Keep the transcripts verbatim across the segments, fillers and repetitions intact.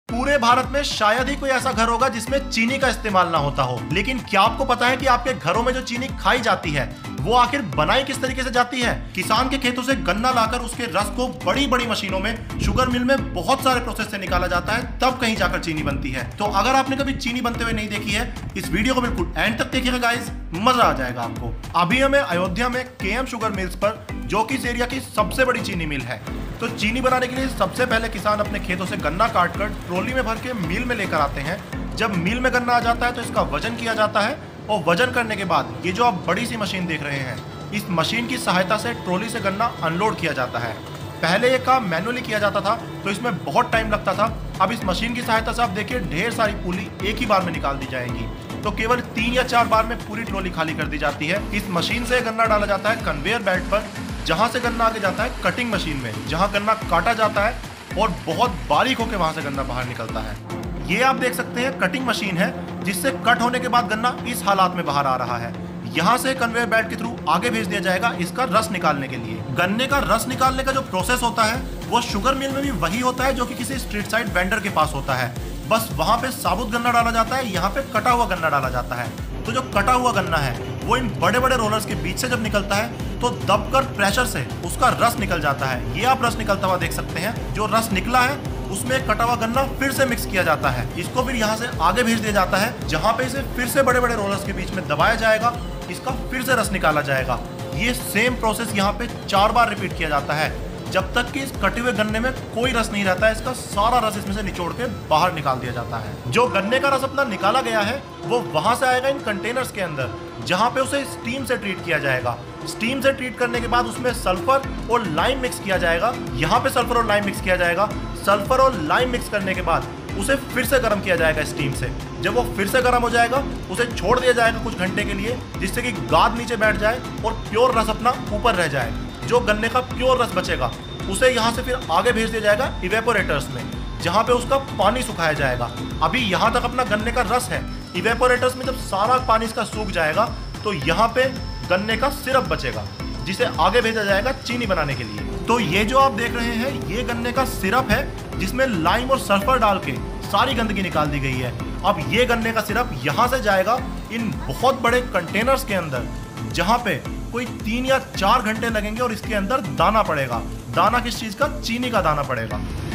पूरे भारत में शायद ही कोई ऐसा घर होगा जिसमें चीनी का इस्तेमाल ना होता हो। लेकिन क्या आपको पता है कि आपके घरों में जो चीनी खाई जाती है वो आखिर बनाई किस तरीके से जाती है? किसान के खेतों से गन्ना लाकर उसके रस को बड़ी बड़ी मशीनों में शुगर मिल में बहुत सारे प्रोसेस से निकाला जाता है, तब कहीं जाकर चीनी बनती है। तो अगर आपने कभी चीनी बनते हुए नहीं देखी है, इस वीडियो को बिल्कुल एंड तक देखिएगा गाइस, मजा आ जाएगा आपको। अभी हमें अयोध्या में केएम शुगर मिल्स पर, जो कि इस एरिया की सबसे बड़ी चीनी मिल है। तो चीनी बनाने के लिए सबसे पहले किसान अपने खेतों से गन्ना काट कर ट्रॉली में भर के मिल में लेकर आते हैं। जब मिल में गन्ना आ जाता है तो इसका वजन किया जाता है, और वजन करने के बाद ये जो आप बड़ी सी मशीन देख रहे हैं, इस मशीन की सहायता से ट्रॉली से गन्ना अनलोड किया जाता है। पहले ये काम मैनुअली किया जाता था तो इसमें बहुत टाइम लगता था। अब इस मशीन की सहायता से आप देखिए ढेर सारी पुली एक ही बार में निकाल दी जाएंगी। तो केवल तीन या चार बार में पूरी ट्रॉली खाली कर दी जाती है। इस मशीन से गन्ना डाला जाता है कन्वेयर बेल्ट पर, जहां से गन्ना आगे जाता है कटिंग मशीन में, जहां गन्ना काटा जाता है और बहुत बारीक होकर वहां से गन्ना बाहर निकलता है। ये आप देख सकते हैं कटिंग मशीन है, जिससे कट होने के बाद गन्ना इस हालात में बाहर आ रहा है। यहाँ से कन्वेयर बेल्ट के थ्रू आगे भेज दिया जाएगा इसका रस निकालने के लिए। गन्ने का रस निकालने का जो प्रोसेस होता है वो शुगर मिल में भी वही होता है जो कि किसी स्ट्रीट साइड वेंडर के पास होता है। बस वहाँ पे साबुत गन्ना डाला जाता है, यहाँ पे कटा हुआ गन्ना डाला जाता है। तो जो कटा हुआ गन्ना है वो इन बड़े बड़े रोलर्स के बीच से जब निकलता है तो दबकर प्रेशर से उसका रस निकल जाता है। ये आप रस निकलता हुआ देख सकते हैं। जो रस निकला है उसमें कटा हुआ गन्ना फिर से मिक्स किया जाता है। इसको फिर यहाँ से आगे भेज दिया जाता है, जहाँ पे इसे फिर से बड़े बड़े रोलर्स के बीच में दबाया जाएगा, इसका फिर से रस निकाला जाएगा। ये सेम प्रोसेस यहाँ पे चार बार रिपीट किया जाता है, जब तक कि इस कटे हुए गन्ने में कोई रस नहीं रहता है। इसका सारा रस इसमें से निचोड़ के बाहर निकाल दिया जाता है। जो गन्ने का रस अपना निकाला गया है वो वहां से आएगा इन कंटेनर्स के अंदर, जहां पे उसे स्टीम से ट्रीट किया जाएगा। स्टीम से ट्रीट करने के बाद उसमें सल्फर और लाइम मिक्स किया जाएगा। यहाँ पे सल्फर और लाइम मिक्स किया जाएगा। सल्फर और लाइम मिक्स करने के बाद उसे फिर से गर्म किया जाएगा स्टीम से। जब वो फिर से गर्म हो जाएगा उसे छोड़ दिया जाएगा कुछ घंटे के लिए, जिससे कि गाद नीचे बैठ जाए और प्योर रस अपना ऊपर रह जाए। जो गन्ने का प्योर रस बचेगा उसे यहाँ से फिर आगे भेज दिया जाएगा इवेपोरेटर्स में, जहाँ पे उसका पानी सुखाया जाएगा। अभी यहाँ तक अपना गन्ने का रस है। इवेपोरेटर्स में जब सारा पानी इसका सूख जाएगा तो यहाँ पे गन्ने का सिरप बचेगा, जिसे आगे भेजा जाएगा चीनी बनाने के लिए। तो ये जो आप देख रहे हैं ये गन्ने का सिरप है, जिसमें लाइम और सल्फर डाल के सारी गंदगी निकाल दी गई है। अब ये गन्ने का सिरप यहाँ से जाएगा इन बहुत बड़े कंटेनर्स के अंदर, जहाँ पे कोई तीन या चार घंटे लगेंगे और इसके अंदर दाना पड़ेगा। दाना किस चीज का? चीनी का दाना पड़ेगा।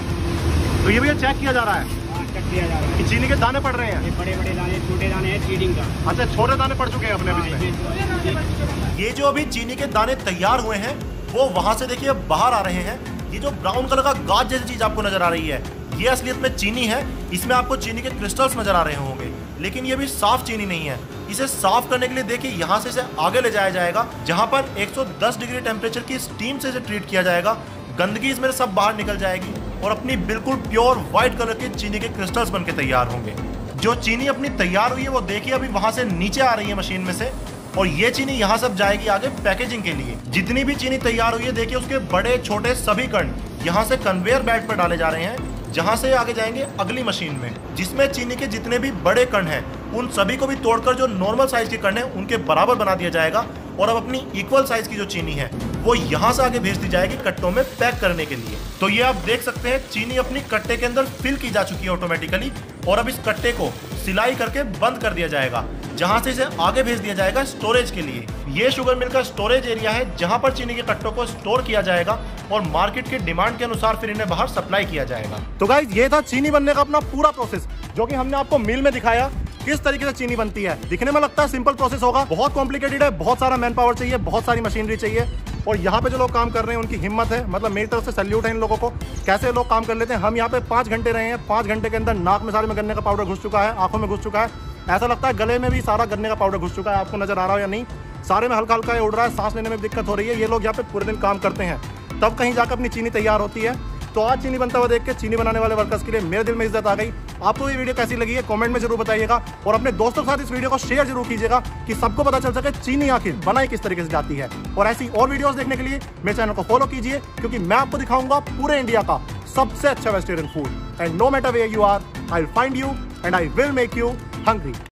तो ये भैया चेक किया जा रहा है, चेक किया जा रहा है कि चीनी के दाने पड़ रहे हैं। ये बड़े बड़े दाने, छोटे दाने हैं चीनी का। अच्छा, छोटे दाने पड़ चुके हैं अपने अभी। ये जो अभी चीनी के दाने तैयार हुए हैं वो वहां से देखिए बाहर आ रहे हैं। ये जो ब्राउन कलर का गाज जैसी चीज आपको नजर आ रही है, ये असलियत में चीनी है। इसमें आपको चीनी के क्रिस्टल्स नजर आ रहे होंगे, लेकिन ये भी साफ चीनी नहीं है। इसे साफ करने के लिए देखिए यहाँ से इसे आगे ले जाया जाएगा, जहाँ पर एक सौ दस डिग्री टेम्परेचर की स्टीम से इसे ट्रीट किया जाएगा। गंदगी इसमें सब बाहर निकल जाएगी और अपनी बिल्कुल प्योर व्हाइट कलर के चीनी के क्रिस्टल्स बनके तैयार होंगे। जो चीनी अपनी तैयार हुई है वो देखिए अभी वहां से नीचे आ रही है मशीन में से, और ये चीनी यहाँ सब जाएगी आगे पैकेजिंग के लिए। जितनी भी चीनी तैयार हुई है देखिए उसके बड़े छोटे सभी कण यहाँ से कन्वेयर बेल्ट पर डाले जा रहे हैं, जहाँ से आगे जाएंगे अगली मशीन में, जिसमें चीनी के जितने भी बड़े कण हैं उन सभी को भी तोड़कर जो नॉर्मल साइज के कण हैं उनके बराबर बना दिया जाएगा। और अब अपनी इक्वल साइज की जो चीनी है वो यहाँ से आगे भेज दी जाएगी कट्टों में पैक करने के लिए। तो ये आप देख सकते हैं चीनी अपनी कट्टे के अंदर फिल की जा चुकी है ऑटोमेटिकली, और अब इस कट्टे को सिलाई करके बंद कर दिया जाएगा, जहां से इसे आगे भेज दिया जाएगा स्टोरेज के लिए। ये शुगर मिल का स्टोरेज एरिया है, जहां पर चीनी के कट्टों को स्टोर किया जाएगा और मार्केट की डिमांड के अनुसार फिर इन्हें बाहर सप्लाई किया जाएगा। तो गाइस ये था चीनी बनने का अपना पूरा प्रोसेस, जो कि हमने आपको मिल में दिखाया किस तरीके से चीनी बनती है। दिखने में लगता है सिंपल प्रोसेस होगा, बहुत कॉम्प्लिकेटेड है। बहुत सारा मैन पावर चाहिए, बहुत सारी मशीनरी चाहिए, और यहाँ पे जो लोग काम कर रहे हैं उनकी हिम्मत है। मतलब मेरी तरफ से सैल्यूट है इन लोगों को, कैसे लोग काम कर लेते हैं। हम यहाँ पे पाँच घंटे रहे हैं, पाँच घंटे के अंदर नाक में सारे में गन्ने का पाउडर घुस चुका है, आंखों में घुस चुका है, ऐसा लगता है गले में भी सारा गन्ने का पाउडर घुस चुका है। आपको नजर आ रहा हो या नहीं, सारे में हल्का हल्का उड़ रहा है, सांस लेने में दिक्कत हो रही है। ये लोग यहाँ पे पूरे दिन काम करते हैं, तब कहीं जाकर अपनी चीनी तैयार होती है। तो आज चीनी बनता हुआ देख के चीनी बनाने वाले वर्कर्स के लिए मेरे दिल में इज्जत आ गई। आपको ये वीडियो कैसी लगी है कमेंट में जरूर बताइएगा, और अपने दोस्तों के साथ इस वीडियो को शेयर जरूर कीजिएगा कि सबको पता चल सके चीनी आखिर बनाई किस तरीके से जाती है। और ऐसी और वीडियोस देखने के लिए मेरे चैनल को फॉलो कीजिए, क्योंकि मैं आपको दिखाऊंगा पूरे इंडिया का सबसे अच्छा vegetarian food. And no matter where you are, I will find you and I will make you hungry.